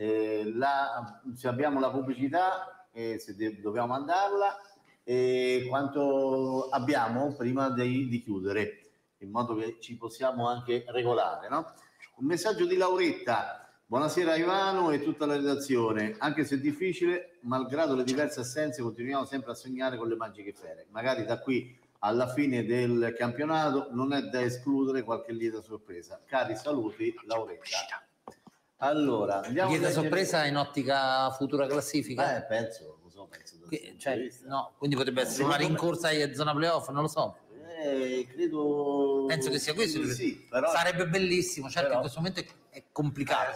se abbiamo la pubblicità, se dobbiamo mandarla, e quanto abbiamo prima di chiudere, in modo che ci possiamo anche regolare, no? Un messaggio di Lauretta. Buonasera Ivano e tutta la redazione. Anche se è difficile, malgrado le diverse assenze, continuiamo sempre a sognare con le magiche fere. Magari da qui alla fine del campionato non è da escludere qualche lieta sorpresa. Cari saluti, Lauretta. Allora, andiamo lieta sorpresa in ottica futura classifica? Penso. No, quindi potrebbe essere una rincorsa in zona playoff, non lo so. Credo. Penso che sia questo. Sì, però sarebbe bellissimo, certo, però, in questo momento è complicato.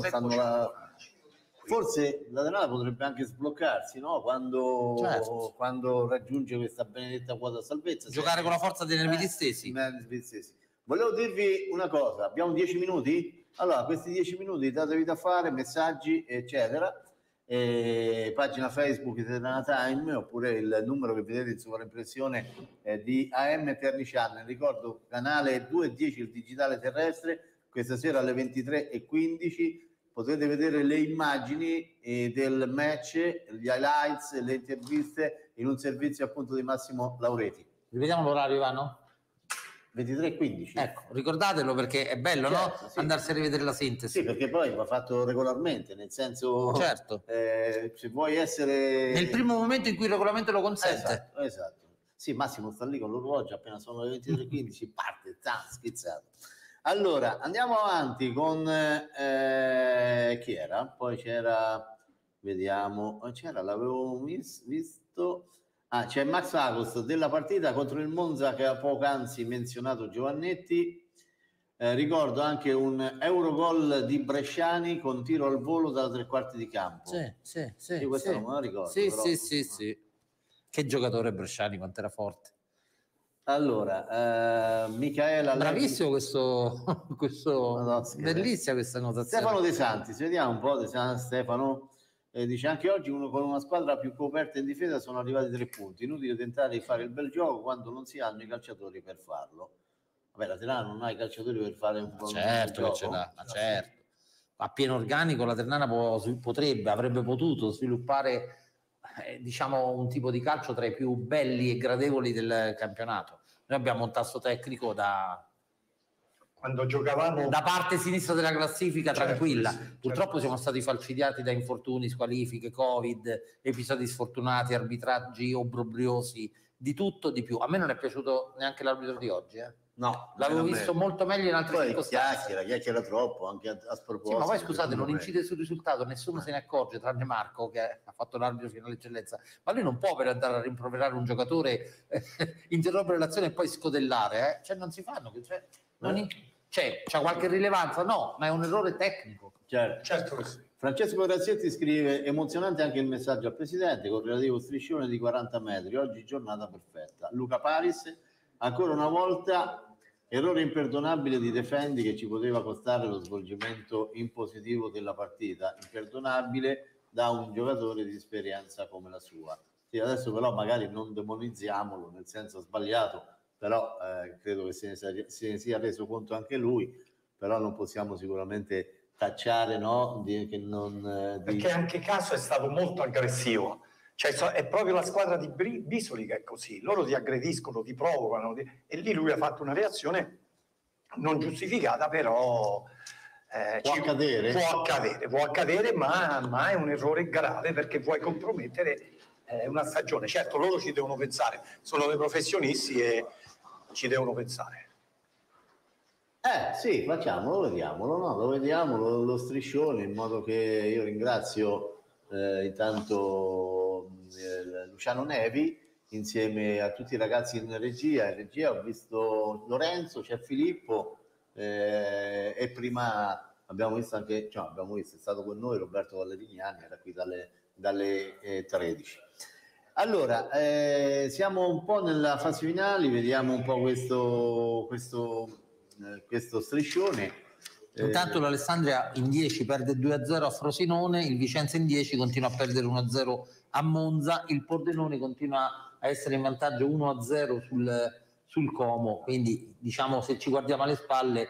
Forse la Ternana potrebbe anche sbloccarsi, no? Quando raggiunge questa benedetta quota salvezza. Giocare con la forza dei nervi stessi. Volevo dirvi una cosa, abbiamo 10 minuti? Allora, questi 10 minuti datevi da fare, messaggi, eccetera. Pagina Facebook di Ternana Time, oppure il numero che vedete in sovraimpressione di AM Terni Channel. Ricordo, canale 210, il digitale terrestre, questa sera alle 23:15 potete vedere le immagini del match, gli highlights, le interviste in un servizio appunto di Massimo Laureti. Rivediamo l'orario, Ivano? 23:15. Ecco, ricordatelo perché è bello, certo, no? Sì. Andarsi a rivedere la sintesi. Sì, perché poi va fatto regolarmente, nel senso... Certo. Se vuoi essere... Nel primo momento in cui il regolamento lo consente. Esatto. Sì, Massimo sta lì con l'orologio, appena sono le 23:15 parte, schizzato. Allora, andiamo avanti con chi era? Poi c'era, vediamo, c'era, l'avevo visto. Ah, c'è Max Agos della partita contro il Monza che ha poc'anzi menzionato Giovannetti. Ricordo anche un Eurogol di Bresciani con tiro al volo dalla tre quarti di campo. Sì. Io questo non me lo ricordo. Sì. Che giocatore Bresciani, quanto era forte. Allora, Michaela... Bravissimo questo bellissima questa notazione. Stefano De Santis, vediamo un po' De Santis, Stefano. Dice anche oggi con una squadra più coperta in difesa sono arrivati 3 punti. Inutile tentare di fare il bel gioco quando non si hanno i calciatori per farlo. Vabbè, la Ternana non ha i calciatori per fare un buon certo che ce l'ha, certo. A pieno organico la Ternana avrebbe potuto sviluppare diciamo un tipo di calcio tra i più belli e gradevoli del campionato. Noi abbiamo un tasso tecnico quando giocavamo da parte sinistra della classifica, certo, tranquilla. Purtroppo certo. Siamo stati falcidiati da infortuni, squalifiche, Covid, episodi sfortunati, arbitraggi obbrobriosi, di tutto, di più. A me non è piaciuto neanche l'arbitro di oggi, No, l'avevo visto molto meglio in altre circostanze. Chiacchiera troppo, anche a sproposito. Sì, ma poi scusate, non incide sul risultato, nessuno se ne accorge, tranne Marco che ha fatto l'arbitro fino all'eccellenza. Ma lui non può per andare a rimproverare un giocatore, interrompere l'azione e poi scodellare, Cioè non si fanno, c'è qualche rilevanza? No, ma è un errore tecnico. Certo che sì. Francesco Grazietti scrive: emozionante anche il messaggio al presidente con relativo striscione di 40 metri. Oggi giornata perfetta. Luca Paris, ancora una volta errore imperdonabile di Defendi che ci poteva costare lo svolgimento in positivo della partita. Imperdonabile da un giocatore di esperienza come la sua. Sì, adesso però magari non demonizziamolo, nel senso sbagliato, però credo che se ne sia reso conto anche lui, però non possiamo sicuramente tacciare, no? Perché anche Caso è stato molto aggressivo. Cioè, è proprio la squadra di Bisoli che è così, loro ti aggrediscono, ti provocano, e lì lui ha fatto una reazione non giustificata, però può accadere, ma è un errore grave perché vuoi compromettere una stagione. Certo, loro ci devono pensare, sono dei professionisti e ci devono pensare. Sì, facciamolo, vediamolo, no? Lo vediamo, lo striscione, in modo che io ringrazio intanto Luciano Nevi insieme a tutti i ragazzi in regia. In regia ho visto Lorenzo, c'è Filippo e prima abbiamo visto anche, è stato con noi Roberto Valerignani, era qui dalle 13. Allora, siamo un po' nella fase finale, vediamo un po' questo striscione. Intanto l'Alessandria in 10 perde 2-0 a Frosinone, il Vicenza in 10 continua a perdere 1-0 a Monza, il Pordenone continua a essere in vantaggio 1-0 sul Como, quindi diciamo se ci guardiamo alle spalle,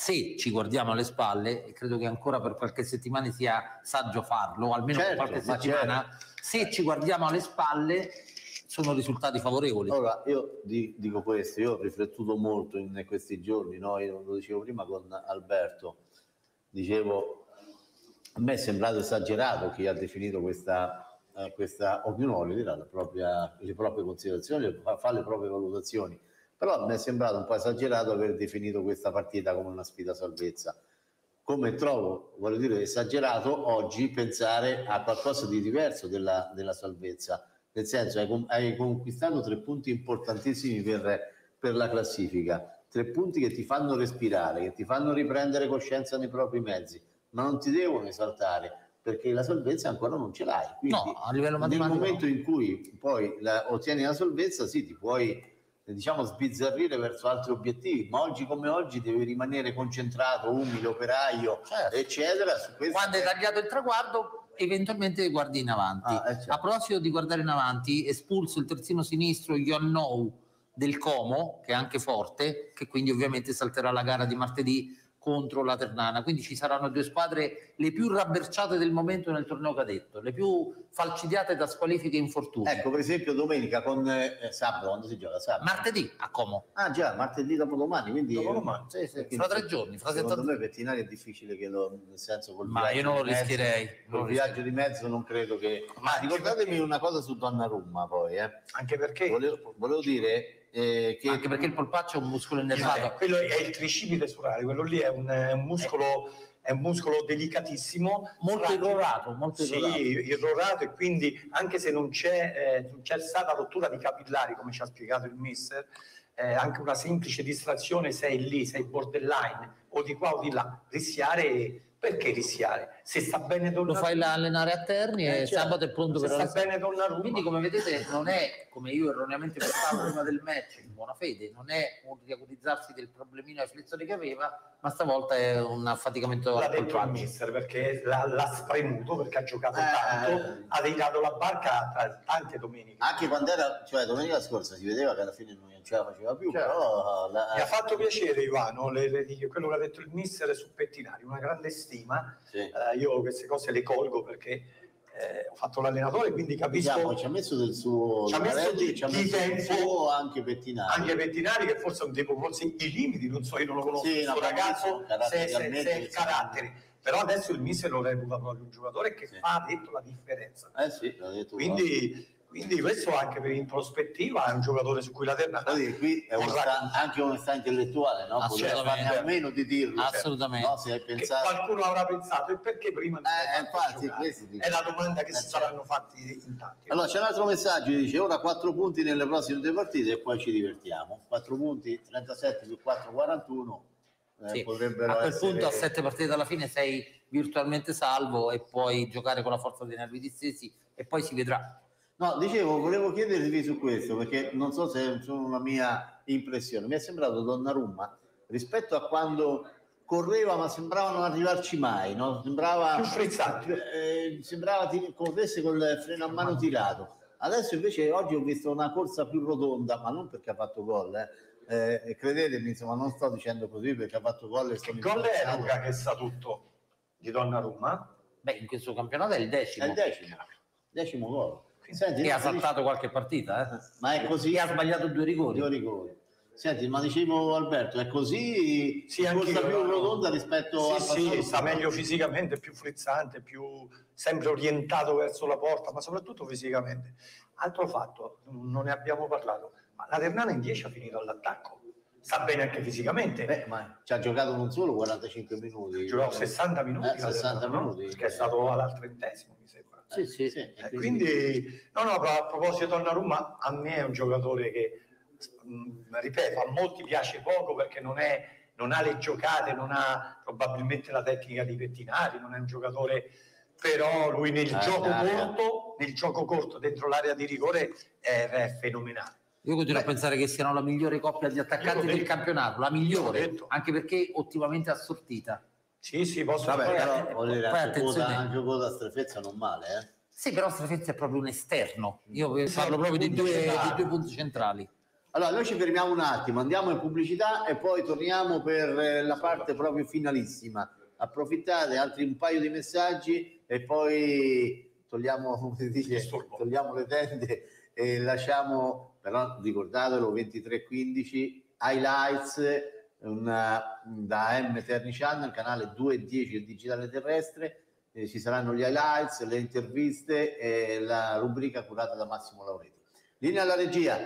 e credo che ancora per qualche settimana sia saggio farlo, almeno per qualche settimana, se ci guardiamo alle spalle sono risultati favorevoli. Allora, io dico questo, io ho riflettuto molto in questi giorni, no? Io lo dicevo prima con Alberto, dicevo, a me è sembrato esagerato chi ha definito questa ognuno le dirà le proprie considerazioni, fa le proprie valutazioni, però mi è sembrato un po' esagerato aver definito questa partita come una sfida salvezza. Come trovo, voglio dire, esagerato oggi pensare a qualcosa di diverso della salvezza. Nel senso, hai conquistato 3 punti importantissimi per la classifica, 3 punti che ti fanno respirare, che ti fanno riprendere coscienza nei propri mezzi, ma non ti devono esaltare, perché la salvezza ancora non ce l'hai. Quindi, no, a livello matematico, nel momento in cui poi ottieni la salvezza, sì, ti puoi, diciamo, sbizzarrire verso altri obiettivi, ma oggi come oggi devi rimanere concentrato, umile, operaio, certo, eccetera. Su questo. Quando hai tagliato il traguardo, eventualmente guardi in avanti. Certo. A proposito di guardare in avanti, espulso il terzino sinistro Ionnou del Como, che è anche forte, che quindi ovviamente salterà la gara di martedì contro la Ternana, quindi ci saranno 2 squadre le più rabberciate del momento nel torneo cadetto, le più falcidiate da squalifiche e infortuni. Ecco, per esempio domenica con sabato, quando si gioca? Sabato. Martedì a Como. Ah già, martedì dopodomani, quindi dopodomani. Sì, fra 3 giorni. Secondo me Pettinari è difficile che nel senso col ma io non lo rischierei. Col viaggio di mezzo non credo che... Ma ricordatemi una cosa su Donnarumma poi, Anche perché... Volevo dire... Anche perché il polpaccio è un muscolo innervato. Quello è il tricipite surale, quello lì è un muscolo delicatissimo, molto irrorato, irrorato, e quindi anche se non c'è stata rottura di capillari, come ci ha spiegato il mister, anche una semplice distrazione, sei lì, sei borderline o di qua o di là, rischiare. Perché rischiare? Se sta bene Donnarumma, lo fai allenare a Terni e sabato è pronto per sta bene Donnarumma. Quindi, come vedete, non è, come io erroneamente pensavo prima del match, in buona fede, non è un riacutizzarsi del problemino ai flessori che aveva, ma stavolta è un affaticamento. L'ha detto il mister, perché l'ha spremuto, perché ha giocato tanto, ha tirato la barca tra tante domeniche. Anche quando era, cioè domenica scorsa si vedeva che alla fine non ce la faceva più, però mi ha fatto piacere Ivano, quello che ha detto il mister su Pettinari, una grande stima. Sì. Io queste cose le colgo perché ho fatto l'allenatore, quindi capisco. Ci ha messo del suo, ci ha messo di tempo anche Pettinari, che forse è un tipo, forse i limiti, non so, io non lo conosco, sì, questo ragazzo, se è il carattere. Però adesso il mister lo reputa proprio un giocatore che ha detto la differenza. Sì, l'ha detto. Quindi questo anche in prospettiva è un giocatore su cui la Ternana. Qui è anche onestà intellettuale, no? Poteva farne a meno di dirlo. Assolutamente. No, se hai pensato... Qualcuno avrà pensato, e perché prima infatti, è la domanda che si saranno fatti in tanti. Allora c'è un altro messaggio, dice: ora 4 punti nelle prossime 2 partite e poi ci divertiamo. 4 punti, 37 più 4, 41. Sì. Potrebbero a quel essere... punto a 7 partite alla fine sei virtualmente salvo e puoi giocare con la forza dei nervi distesi e poi si vedrà. No, dicevo, volevo chiedervi su questo, perché non so se è solo una mia impressione. Mi è sembrato Donnarumma, rispetto a quando correva, ma sembrava non arrivarci mai, no? Sembrava più frizzante. Sembrava corresse col freno a mano tirato. Adesso invece oggi ho visto una corsa più rotonda, ma non perché ha fatto gol, credetemi, insomma, non sto dicendo così perché ha fatto gol. Il gol è Luca che sa tutto di Donnarumma. Beh, in questo campionato è il decimo. È il decimo gol. Senti, che ha saltato qualche partita, ma è così. E ha sbagliato 2 rigori. Senti, ma dicevo Alberto, è così? Sì, anche corsa più rotonda rispetto a sì, sta meglio fisicamente, più frizzante, sempre orientato verso la porta, ma soprattutto fisicamente. Altro fatto, non ne abbiamo parlato, ma la Ternana in 10 ha finito all'attacco. Sta bene anche fisicamente. Ma ci ha giocato non solo 45 minuti. Ha giocato 60 minuti. 60 minuti. Perché è stato al 30°, mi sembra. Sì. Quindi, a proposito di Donnarumma, a me è un giocatore che, ripeto, a molti piace poco perché non ha le giocate, non ha probabilmente la tecnica di Pettinari, non è un giocatore, però lui nel gioco corto dentro l'area di rigore è fenomenale. Io continuo a pensare che siano la migliore coppia di attaccanti del campionato, la migliore, anche perché ottimamente assortita. Sì, posso anche Coda Strefezza non male, Sì, però Strefezza è proprio un esterno. Io parlo proprio di due punti centrali. Allora, noi ci fermiamo un attimo, andiamo in pubblicità e poi torniamo per la parte proprio finalissima. Approfittate, altri un paio di messaggi e poi togliamo, come si dice, togliamo le tende e lasciamo, però ricordatelo, 23:15, highlights, da M Terni Channel, canale 210 del digitale terrestre, ci saranno gli highlights, le interviste e la rubrica curata da Massimo Laureti. Linea alla regia.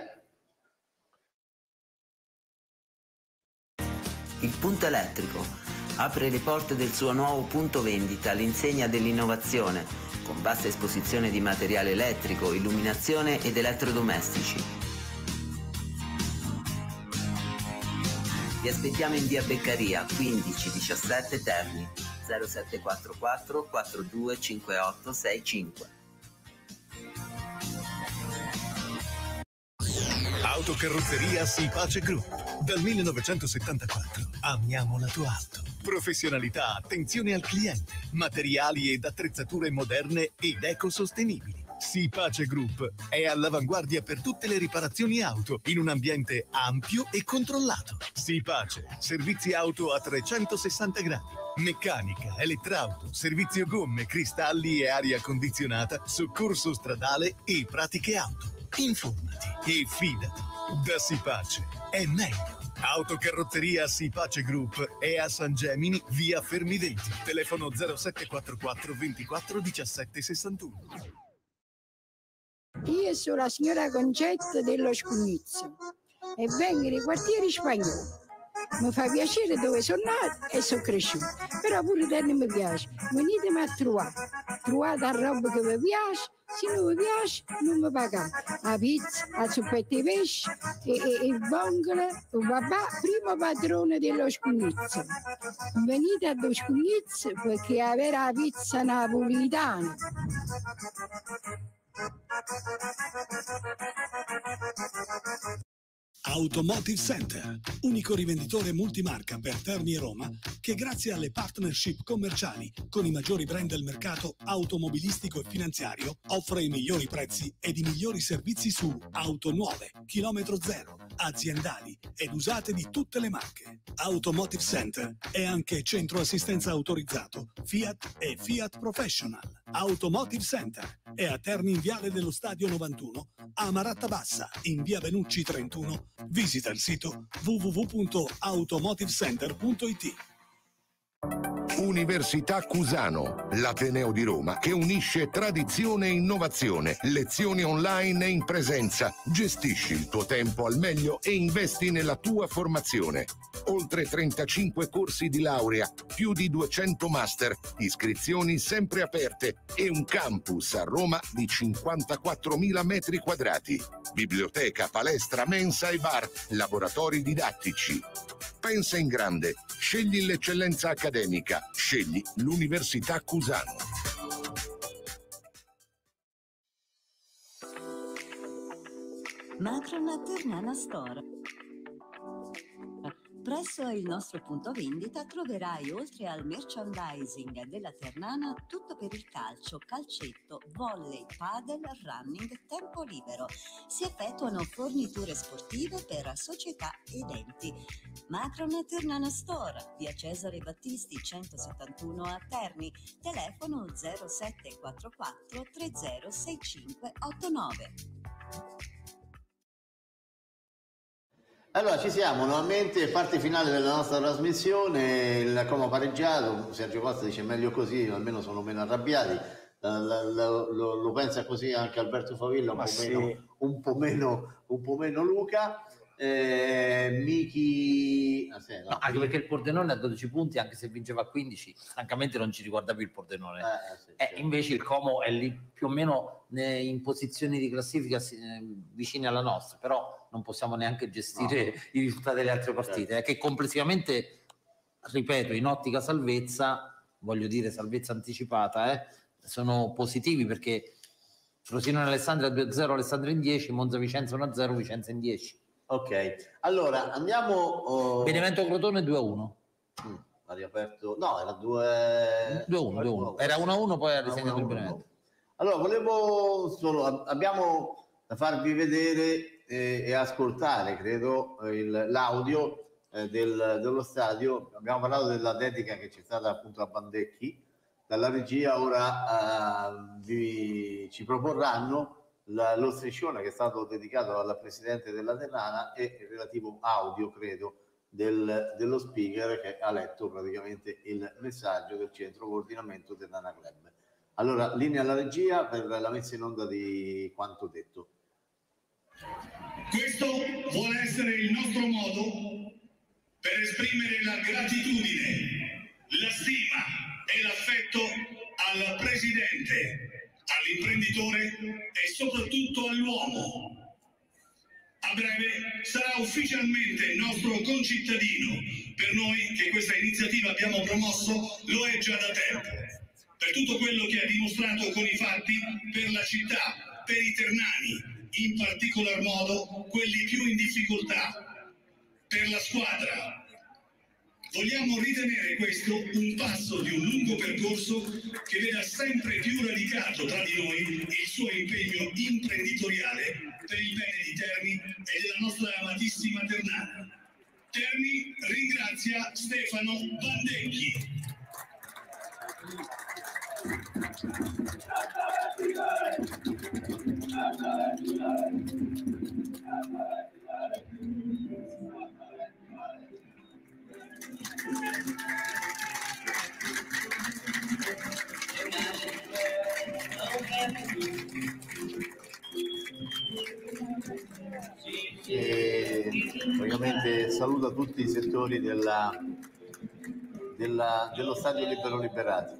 Il Punto Elettrico apre le porte del suo nuovo punto vendita all'insegna dell'innovazione, con vasta esposizione di materiale elettrico, illuminazione ed elettrodomestici. Vi aspettiamo in via Beccaria 1517 Terni 0744 425865. Autocarrozzeria Sipace Group. Dal 1974 amiamo la tua auto. Professionalità, attenzione al cliente, materiali ed attrezzature moderne ed ecosostenibili. Sipace Group è all'avanguardia per tutte le riparazioni auto in un ambiente ampio e controllato. Sipace, servizi auto a 360 gradi, meccanica, elettrauto, servizio gomme, cristalli e aria condizionata, soccorso stradale e pratiche auto. Informati e fidati. Da Sipace è meglio. Autocarrozzeria Sipace Group è a San Gemini, via Fermi 20. Telefono 0744 24 17 61. Io sono la signora Concetta dello Scugnizzo. e vengo nei quartieri spagnoli. Mi fa piacere dove sono nata e sono cresciuta, però pure te non mi piace. Venitemi a trovate la roba che vi piace, se non vi piace non mi pagate. La pizza, la zuppetta di pesce e il vongole, il papà, primo padrone dello Scugnizzo. Venite a Lo Scugnizzo perché avere la pizza napolitana. Automotive Center, unico rivenditore multimarca per Terni e Roma che grazie alle partnership commerciali con i maggiori brand del mercato automobilistico e finanziario offre i migliori prezzi ed i migliori servizi su auto nuove, chilometro zero, aziendali ed usate di tutte le marche. Automotive Center è anche centro assistenza autorizzato Fiat e Fiat Professional. Automotive Center è a Terni in Viale dello Stadio 91, a Maratta Bassa in via Benucci 31. Visita il sito www.automotivecenter.it. Università Cusano, l'Ateneo di Roma che unisce tradizione e innovazione, lezioni online e in presenza. Gestisci il tuo tempo al meglio e investi nella tua formazione. Oltre 35 corsi di laurea, più di 200 master, iscrizioni sempre aperte e un campus a Roma di 54.000 metri quadrati. Biblioteca, palestra, mensa e bar, laboratori didattici. Pensa in grande, scegli l'eccellenza accademica, scegli l'Università Cusano. Macron Ternana Store. Presso il nostro punto vendita troverai, oltre al merchandising della Ternana, tutto per il calcio, calcetto, volley, padel, running, tempo libero. Si effettuano forniture sportive per società ed enti. Macron Ternana Store, via Cesare Battisti 171 a Terni, telefono 0744 306589. Allora, ci siamo nuovamente, parte finale della nostra trasmissione, il Como pareggiato, Sergio Costa dice meglio così, almeno sono meno arrabbiati, lo pensa così anche Alberto Favilla, un po' meno Luca. Michi no, anche perché il Pordenone ha 12 punti, anche se vinceva a 15, francamente non ci riguarda più il Pordenone. Certo. Invece il Como è lì più o meno in posizioni di classifica vicine alla nostra, però non possiamo neanche gestire i risultati delle altre partite. Certo. È che complessivamente, ripeto, in ottica salvezza, voglio dire salvezza anticipata, sono positivi, perché Frosinone Alessandria 2-0, Alessandria in 10, Monza Vicenza 1-0, Vicenza in 10. Ok, allora andiamo. Benevento Crotone 2-1. Ha riaperto, no, era 2-1. Era 1-1, poi ha risegnato il Benevento. Allora, volevo solo, abbiamo da farvi vedere e ascoltare, credo, l'audio dello stadio. Abbiamo parlato della dedica che c'è stata appunto a Bandecchi. Dalla regia ora ci proporranno lo striscione che è stato dedicato alla presidente della Ternana e il relativo audio, credo, dello speaker che ha letto praticamente il messaggio del centro coordinamento Ternana Club. Allora, linea alla regia per la messa in onda di quanto detto. Questo vuole essere il nostro modo per esprimere la gratitudine, la stima e l'affetto al presidente, all'imprenditore e soprattutto all'uomo. A breve sarà ufficialmente nostro concittadino. Per noi che questa iniziativa abbiamo promosso lo è già da tempo. Per tutto quello che ha dimostrato con i fatti per la città, per i ternani, in particolar modo quelli più in difficoltà, per la squadra. Vogliamo ritenere questo un passo di un lungo percorso che veda sempre più radicato tra di noi il suo impegno imprenditoriale per il bene di Terni e della nostra amatissima Ternana. Terni ringrazia Stefano Bandecchi. Ovviamente saluto tutti i settori dello Stadio Libero Liberati.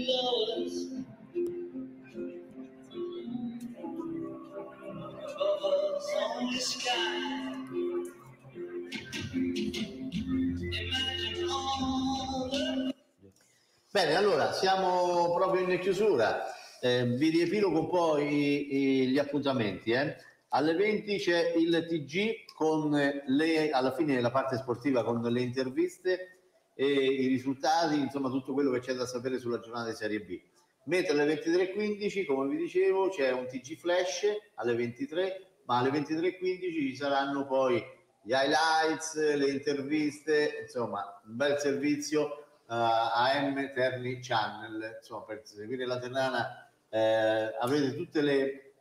Bene, allora siamo proprio in chiusura. Vi riepilogo un po' gli appuntamenti. Alle 20 c'è il TG con alla fine la parte sportiva con le interviste e i risultati, insomma tutto quello che c'è da sapere sulla giornata di Serie B. Mentre alle 23:15, come vi dicevo, c'è un TG Flash alle 23, ma alle 23:15 ci saranno poi gli highlights, le interviste, insomma un bel servizio AM Terni Channel, insomma per seguire la Ternana avrete tutte le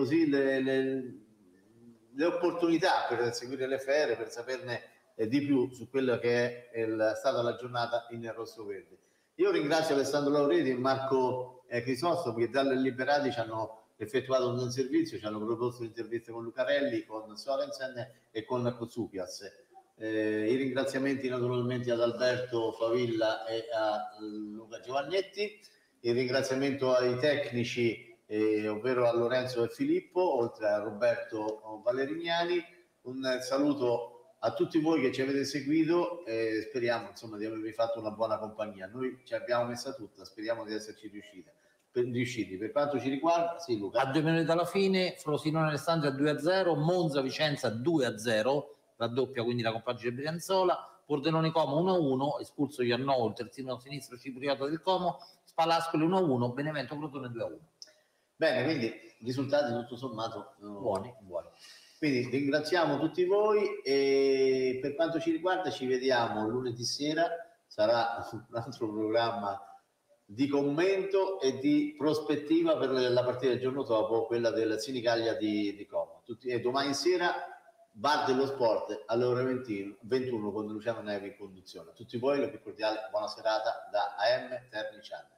opportunità per seguire le fere, per saperne di più su quella che è stata la giornata in rosso-verde. Io ringrazio Alessandro Laureti e Marco Crisostomo che dalle Liberati ci hanno effettuato un servizio, ci hanno proposto interviste con Lucarelli, con Sorensen e con Kotsupias. I ringraziamenti naturalmente ad Alberto Favilla e a Luca Giovannetti, il ringraziamento ai tecnici ovvero a Lorenzo e Filippo, oltre a Roberto Valerignani. Un saluto a tutti voi che ci avete seguito e speriamo insomma di avervi fatto una buona compagnia. Noi ci abbiamo messa tutta, speriamo di esserci riusciti. Per quanto ci riguarda, sì Luca. A 2 minuti dalla fine, Frosinone Alessandria 2-0, Monza Vicenza 2-0, raddoppia quindi la compagine Brianzola, Pordenone Como 1-1, espulso Iannò, il terzino sinistro cipriota del Como, Spalascoli 1-1, Benevento Crotone 2-1. Bene, quindi risultati tutto sommato buoni. Quindi ringraziamo tutti voi e per quanto ci riguarda ci vediamo lunedì sera, sarà un altro programma di commento e di prospettiva per la partita del giorno dopo, quella del Senigallia di Como. E domani sera Bar dello Sport alle ore 21 con Luciano Nevi in conduzione. A tutti voi la più cordiale buona serata da AM Terni Channel.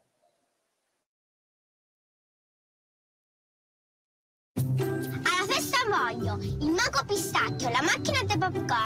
Alla festa voglio il mago pistacchio, la macchina del popcorn.